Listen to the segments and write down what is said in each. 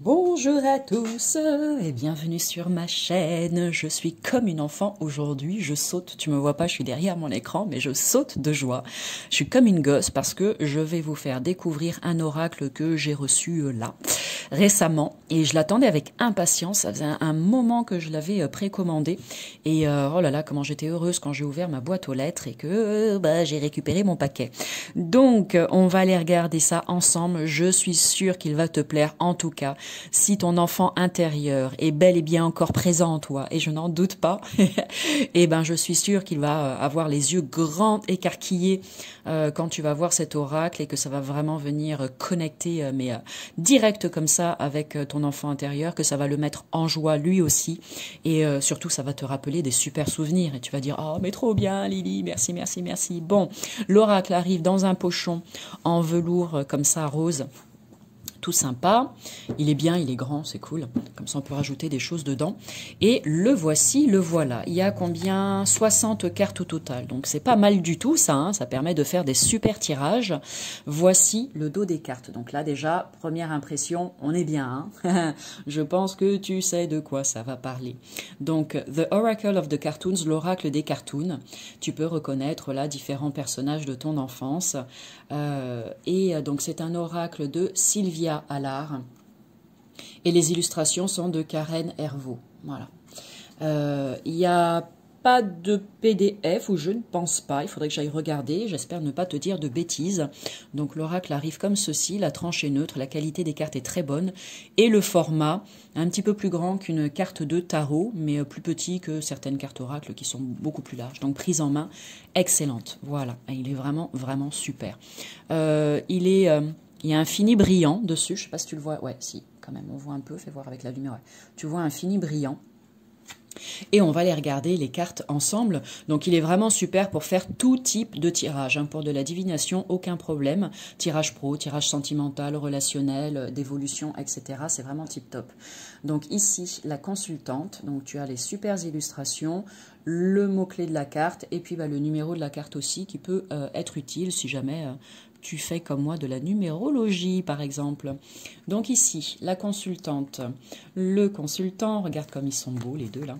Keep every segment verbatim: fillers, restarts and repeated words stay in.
Bonjour à tous et bienvenue sur ma chaîne. Je suis comme une enfant aujourd'hui, je saute, tu me vois pas, je suis derrière mon écran, mais je saute de joie. Je suis comme une gosse parce que je vais vous faire découvrir un oracle que j'ai reçu euh, là, récemment, et je l'attendais avec impatience. Ça faisait un, un moment que je l'avais euh, précommandé, et euh, oh là là, comment j'étais heureuse quand j'ai ouvert ma boîte aux lettres et que euh, bah, j'ai récupéré mon paquet. Donc, euh, on va aller regarder ça ensemble. Je suis sûre qu'il va te plaire, en tout cas. Si ton enfant intérieur est bel et bien encore présent en toi, et je n'en doute pas, et ben je suis sûre qu'il va avoir les yeux grands écarquillés euh, quand tu vas voir cet oracle et que ça va vraiment venir connecter, euh, mais euh, direct comme ça avec euh, ton enfant intérieur, que ça va le mettre en joie lui aussi, et euh, surtout ça va te rappeler des super souvenirs et tu vas dire oh mais trop bien Lily, merci merci merci. Bon, l'oracle arrive dans un pochon en velours euh, comme ça rose. Tout sympa, il est bien, il est grand, c'est cool, comme ça on peut rajouter des choses dedans, et le voici, le voilà, il y a combien? soixante cartes au total, donc c'est pas mal du tout ça, hein, ça permet de faire des super tirages. Voici le dos des cartes, donc là déjà, première impression, on est bien, hein. Je pense que tu sais de quoi ça va parler. Donc, The Oracle of the Cartoons, l'oracle des cartoons, tu peux reconnaître là différents personnages de ton enfance, euh, et donc c'est un oracle de Sylvia Allard, et les illustrations sont de Karen Hervaux. Voilà. Euh, il n'y a pas de P D F, ou je ne pense pas, il faudrait que j'aille regarder, j'espère ne pas te dire de bêtises. Donc l'oracle arrive comme ceci, la tranche est neutre, la qualité des cartes est très bonne, et le format, un petit peu plus grand qu'une carte de tarot, mais plus petit que certaines cartes oracles qui sont beaucoup plus larges. Donc prise en main, excellente. Voilà, il est vraiment, vraiment super. Euh, il est... Euh, Il y a un fini brillant dessus, je ne sais pas si tu le vois, ouais, si, quand même, on voit un peu, fais voir avec la lumière, ouais. Tu vois un fini brillant. Et on va aller regarder les cartes ensemble. Donc il est vraiment super pour faire tout type de tirage, hein. Pour de la divination, aucun problème. Tirage pro, tirage sentimental, relationnel, d'évolution, et cetera. C'est vraiment tip top. Donc ici, la consultante, donc tu as les super illustrations, le mot-clé de la carte, et puis bah, le numéro de la carte aussi, qui peut euh, être utile si jamais... Euh, tu fais comme moi de la numérologie, par exemple. Donc ici, la consultante, le consultant, regarde comme ils sont beaux, les deux, là.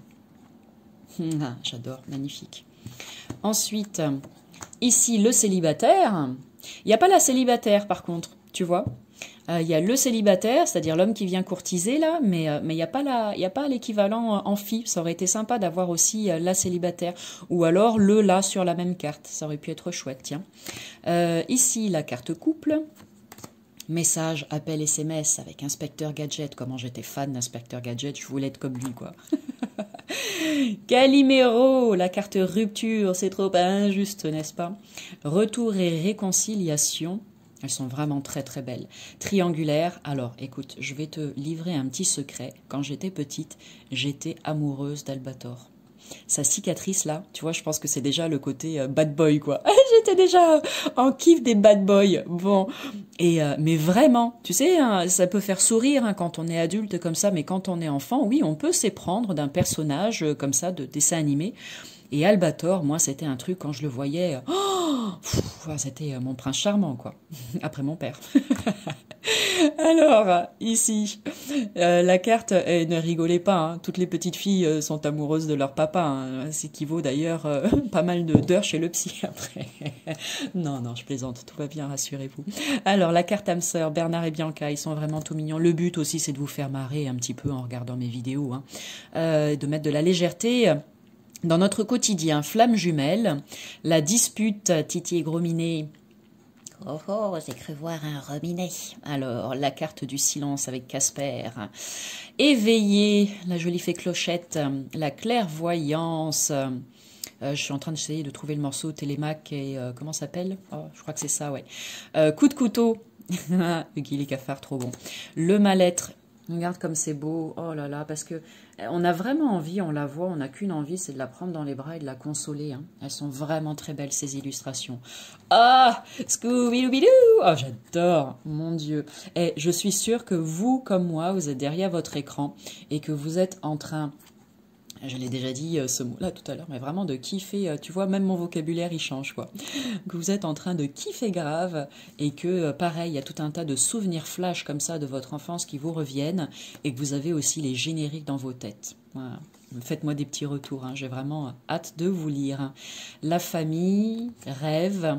Ah, j'adore, magnifique. Ensuite, ici, le célibataire. Il n'y a pas la célibataire, par contre, tu vois. Euh, il y a le célibataire, c'est-à-dire l'homme qui vient courtiser, là, mais euh, mais il n'y a pas la, il y a pas l'équivalent en fille. Ça aurait été sympa d'avoir aussi euh, la célibataire, ou alors le là sur la même carte. Ça aurait pu être chouette, tiens. Euh, ici, la carte couple. Message, appel S M S avec Inspecteur Gadget. Comment j'étais fan d'Inspecteur Gadget, je voulais être comme lui, quoi. Calimero, la carte rupture, c'est trop injuste, n'est-ce pas? Retour et réconciliation. Elles sont vraiment très très belles. Triangulaire, alors écoute, je vais te livrer un petit secret. Quand j'étais petite, j'étais amoureuse d'Albator. Sa cicatrice là, tu vois, je pense que c'est déjà le côté euh, bad boy, quoi. J'étais déjà en kiff des bad boys. Bon, et euh, mais vraiment, tu sais, hein, ça peut faire sourire hein, quand on est adulte comme ça, mais quand on est enfant, oui, on peut s'éprendre d'un personnage euh, comme ça de dessin animé. Et Albator, moi, c'était un truc, quand je le voyais, oh, c'était mon prince charmant, quoi. Après mon père. Alors, ici, euh, la carte, eh, ne rigolez pas, hein, toutes les petites filles euh, sont amoureuses de leur papa. Hein, ce qui vaut d'ailleurs euh, pas mal d'heures chez le psy après. Non, non, je plaisante, tout va bien, rassurez-vous. Alors, la carte âme sœur, Bernard et Bianca, ils sont vraiment tout mignons. Le but aussi, c'est de vous faire marrer un petit peu en regardant mes vidéos, hein, euh, de mettre de la légèreté dans notre quotidien. Flamme jumelle, la dispute, Titi et Gros Minet. Oh oh, j'ai cru voir un robinet. Alors, la carte du silence avec Casper. Éveillé, la jolie fée Clochette, la clairvoyance. Euh, je suis en train d'essayer de trouver le morceau Télémaque et euh, comment ça s'appelle? Oh, je crois que c'est ça, ouais. Euh, coup de couteau. Guy les cafards, trop bon. Le mal-être. Regarde comme c'est beau, oh là là, parce que on a vraiment envie, on la voit, on n'a qu'une envie, c'est de la prendre dans les bras et de la consoler. Hein. Elles sont vraiment très belles, ces illustrations. Ah, Scooby-Doo, oh j'adore, mon Dieu. Et je suis sûre que vous, comme moi, vous êtes derrière votre écran et que vous êtes en train Je l'ai déjà dit euh, ce mot-là tout à l'heure, mais vraiment de kiffer, euh, tu vois, même mon vocabulaire il change quoi. Que vous êtes en train de kiffer grave et que euh, pareil, il y a tout un tas de souvenirs flash comme ça de votre enfance qui vous reviennent et que vous avez aussi les génériques dans vos têtes. Voilà. Faites-moi des petits retours, hein. J'ai vraiment hâte de vous lire. La famille, rêve,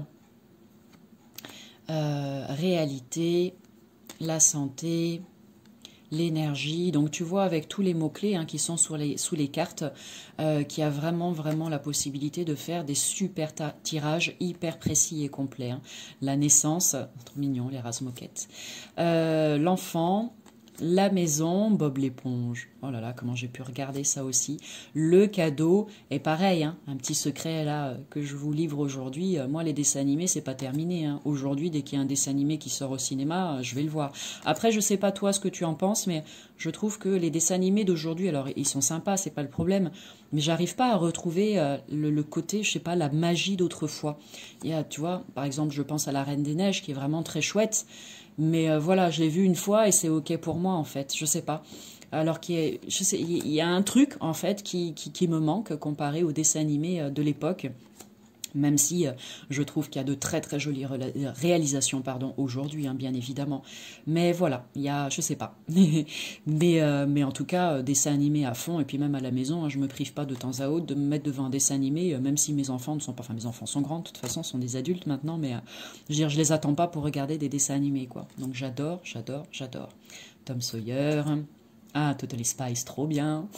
euh, réalité, la santé, l'énergie. Donc tu vois avec tous les mots-clés hein, qui sont sur les, sous les cartes, euh, qui a vraiment vraiment la possibilité de faire des super tirages hyper précis et complets. Hein. La naissance, trop mignon les races moquettes. Euh, L'enfant, la maison, Bob l'éponge. Oh là là, comment j'ai pu regarder ça aussi. Le cadeau, et pareil, hein, un petit secret là que je vous livre aujourd'hui. Moi, les dessins animés, c'est pas terminé. Hein. Aujourd'hui, dès qu'il y a un dessin animé qui sort au cinéma, je vais le voir. Après, je sais pas toi ce que tu en penses, mais je trouve que les dessins animés d'aujourd'hui, alors ils sont sympas, c'est pas le problème, mais j'arrive pas à retrouver euh, le, le côté, je sais pas, la magie d'autrefois. Il y a, tu vois, par exemple, je pense à la Reine des Neiges qui est vraiment très chouette. Mais euh, voilà, je l'ai vu une fois et c'est ok pour moi en fait, je sais pas. Alors qu'il y a, je sais, il y a un truc en fait qui, qui, qui me manque comparé aux dessins animés de l'époque. Même si euh, je trouve qu'il y a de très très jolies réalisations pardon, aujourd'hui, hein, bien évidemment. Mais voilà, il y a, je sais pas. mais, euh, mais en tout cas, euh, dessins animés à fond, et puis même à la maison, hein, je me prive pas de temps à autre de me mettre devant un dessin animé, euh, même si mes enfants ne sont pas, enfin mes enfants sont grands, de toute façon, sont des adultes maintenant, mais euh, je veux dire, je les attends pas pour regarder des dessins animés, quoi. Donc j'adore, j'adore, j'adore. Tom Sawyer, ah, Totally Spice, trop bien.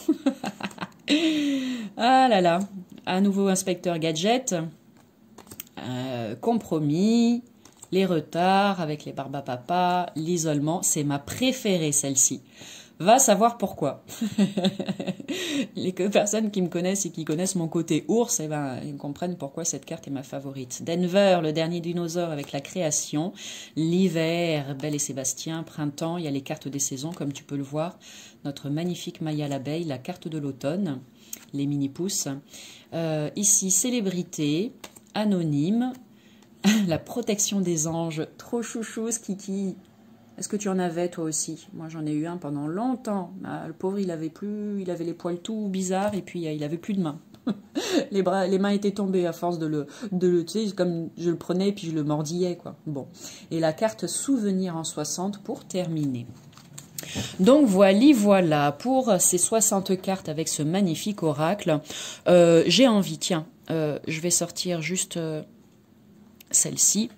Ah là là, un nouveau inspecteur gadget. Euh, compromis, les retards avec les barbapapa, l'isolement, c'est ma préférée celle-ci. Va savoir pourquoi. Les personnes qui me connaissent et qui connaissent mon côté ours, eh ben, ils comprennent pourquoi cette carte est ma favorite. Denver, le dernier dinosaure avec la création. L'hiver, Belle et Sébastien. Printemps, il y a les cartes des saisons, comme tu peux le voir. Notre magnifique Maya l'abeille, la carte de l'automne. Les mini-pousses. Euh, ici, célébrité. Anonyme, la protection des anges, trop chouchou ce kiki. Est-ce que tu en avais toi aussi? Moi j'en ai eu un pendant longtemps. Ah, le pauvre il avait plus, il avait les poils tout bizarres et puis euh, il avait plus de mains. les bras, les mains étaient tombées à force de le, de le, tu sais, comme je le prenais et puis je le mordillais quoi. Bon, et la carte souvenir en soixante pour terminer. Donc voilà, voilà pour ces soixante cartes avec ce magnifique oracle. Euh, J'ai envie, tiens, euh, je vais sortir juste euh, celle-ci.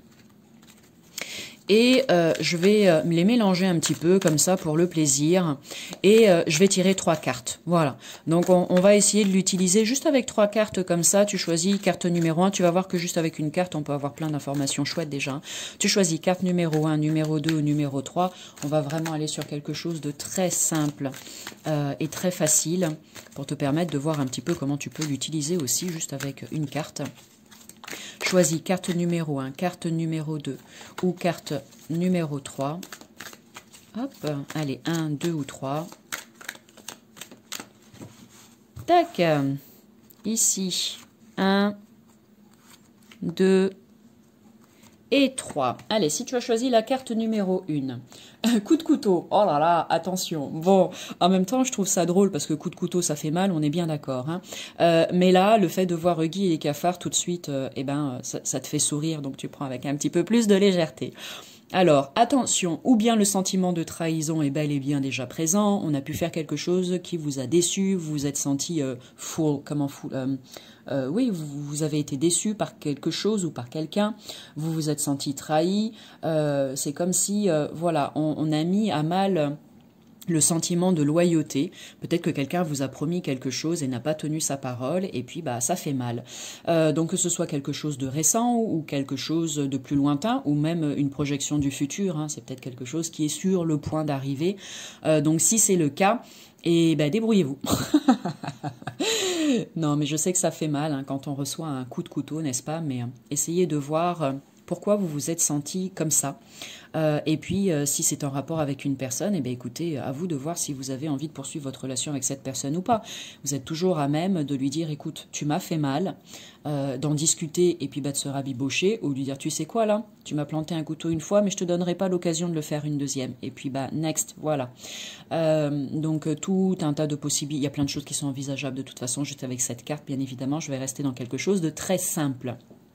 Et euh, je vais euh, les mélanger un petit peu comme ça pour le plaisir. Et euh, je vais tirer trois cartes. Voilà. Donc on, on va essayer de l'utiliser juste avec trois cartes comme ça. Tu choisis carte numéro un. Tu vas voir que juste avec une carte, on peut avoir plein d'informations chouettes déjà. Tu choisis carte numéro un, numéro deux ou numéro trois. On va vraiment aller sur quelque chose de très simple euh, et très facile pour te permettre de voir un petit peu comment tu peux l'utiliser aussi juste avec une carte. Choisis carte numéro un, carte numéro deux ou carte numéro trois. Hop, allez, un, deux ou trois. Tac, ici, un, deux et trois. Allez, si tu as choisi la carte numéro un, coup de couteau, oh là là, attention. Bon, en même temps, je trouve ça drôle parce que coup de couteau, ça fait mal, on est bien d'accord. Hein. Euh, mais là, le fait de voir Huggy et les cafards tout de suite, euh, eh ben, ça, ça te fait sourire, donc tu prends avec un petit peu plus de légèreté. Alors, attention, ou bien le sentiment de trahison est bel et bien déjà présent, on a pu faire quelque chose qui vous a déçu, vous vous êtes senti euh, full, comment full, euh, euh, oui, vous, vous avez été déçu par quelque chose ou par quelqu'un, vous vous êtes senti trahi, euh, c'est comme si, euh, voilà, on, on a mis à mal le sentiment de loyauté. Peut-être que quelqu'un vous a promis quelque chose et n'a pas tenu sa parole, et puis bah ça fait mal. Euh, donc que ce soit quelque chose de récent ou quelque chose de plus lointain, ou même une projection du futur, hein, c'est peut-être quelque chose qui est sur le point d'arriver. Euh, donc si c'est le cas, et ben débrouillez-vous. Non, mais je sais que ça fait mal hein, quand on reçoit un coup de couteau, n'est-ce pas? Mais euh, essayez de voir... Euh, pourquoi vous vous êtes senti comme ça. Euh, et puis, euh, si c'est en rapport avec une personne, eh bien, écoutez, à vous de voir si vous avez envie de poursuivre votre relation avec cette personne ou pas. Vous êtes toujours à même de lui dire, écoute, tu m'as fait mal, euh, d'en discuter et puis bah, de se rabibocher, ou lui dire, tu sais quoi là, tu m'as planté un couteau une fois, mais je te donnerai pas l'occasion de le faire une deuxième. Et puis, bah, next, voilà. Euh, donc, tout un tas de possibilités. Il y a plein de choses qui sont envisageables de toute façon, juste avec cette carte, bien évidemment, je vais rester dans quelque chose de très simple.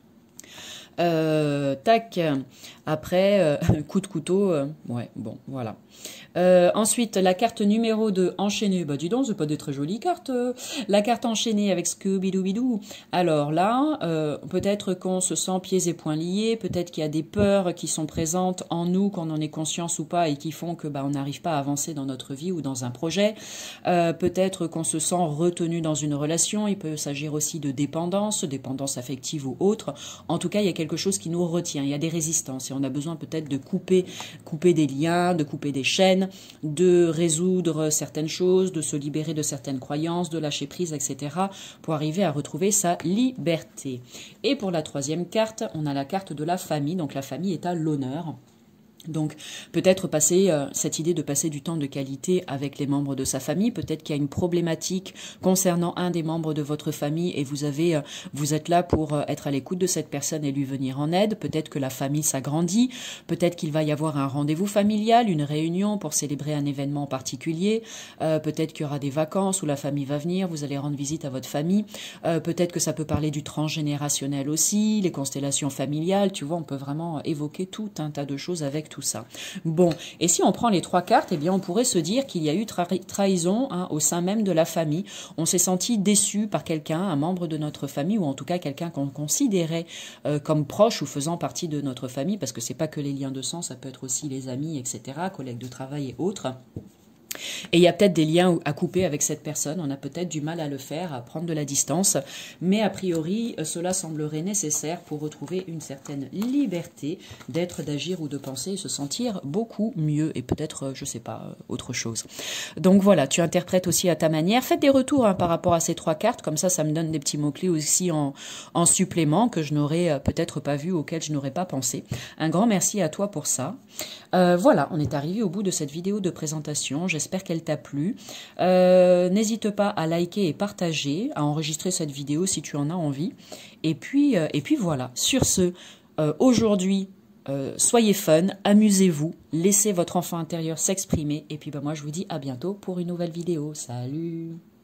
Euh, tac, après, euh, coup de couteau, euh, ouais, bon, voilà. Euh, ensuite, la carte numéro deux, enchaînée, bah dis donc, c'est pas des très jolies cartes. Euh. La carte enchaînée avec Scooby-Doo-Bidou. Alors là, euh, peut-être qu'on se sent pieds et poings liés, peut-être qu'il y a des peurs qui sont présentes en nous, qu'on en ait conscience ou pas, et qui font que bah, on n'arrive pas à avancer dans notre vie ou dans un projet. Euh, peut-être qu'on se sent retenu dans une relation, il peut s'agir aussi de dépendance, dépendance affective ou autre. En tout cas, il y a quelque chose qui nous retient, il y a des résistances, et on a besoin peut-être de couper, couper des liens, de couper des chaînes, de résoudre certaines choses, de se libérer de certaines croyances, de lâcher prise, et cetera pour arriver à retrouver sa liberté. Et pour la troisième carte, on a la carte de la famille. Donc la famille est à l'honneur. Donc peut-être passer euh, cette idée de passer du temps de qualité avec les membres de sa famille, peut-être qu'il y a une problématique concernant un des membres de votre famille et vous avez euh, vous êtes là pour euh, être à l'écoute de cette personne et lui venir en aide, peut-être que la famille s'agrandit, peut-être qu'il va y avoir un rendez-vous familial, une réunion pour célébrer un événement particulier, euh, peut-être qu'il y aura des vacances où la famille va venir, vous allez rendre visite à votre famille, euh, peut-être que ça peut parler du transgénérationnel aussi, les constellations familiales, tu vois, on peut vraiment évoquer tout un tas de choses avec tout ça. Bon, et si on prend les trois cartes, eh bien on pourrait se dire qu'il y a eu tra trahison hein, au sein même de la famille. On s'est senti déçu par quelqu'un, un membre de notre famille, ou en tout cas quelqu'un qu'on considérait euh, comme proche ou faisant partie de notre famille, parce que c'est pas que les liens de sang, ça peut être aussi les amis, et cetera, collègues de travail et autres. Et il y a peut-être des liens à couper avec cette personne, on a peut-être du mal à le faire, à prendre de la distance, mais a priori, cela semblerait nécessaire pour retrouver une certaine liberté d'être, d'agir ou de penser et se sentir beaucoup mieux, et peut-être, je sais pas, autre chose. Donc voilà, tu interprètes aussi à ta manière. Faites des retours hein, par rapport à ces trois cartes, comme ça, ça me donne des petits mots-clés aussi en, en supplément que je n'aurais peut-être pas vu, auxquels je n'aurais pas pensé. Un grand merci à toi pour ça. Euh, voilà, on est arrivé au bout de cette vidéo de présentation. J'espère qu'elle t'a plu. Euh, n'hésite pas à liker et partager, à enregistrer cette vidéo si tu en as envie. Et puis, euh, et puis voilà, sur ce, euh, aujourd'hui, euh, soyez fun, amusez-vous, laissez votre enfant intérieur s'exprimer. Et puis bah, moi, je vous dis à bientôt pour une nouvelle vidéo. Salut!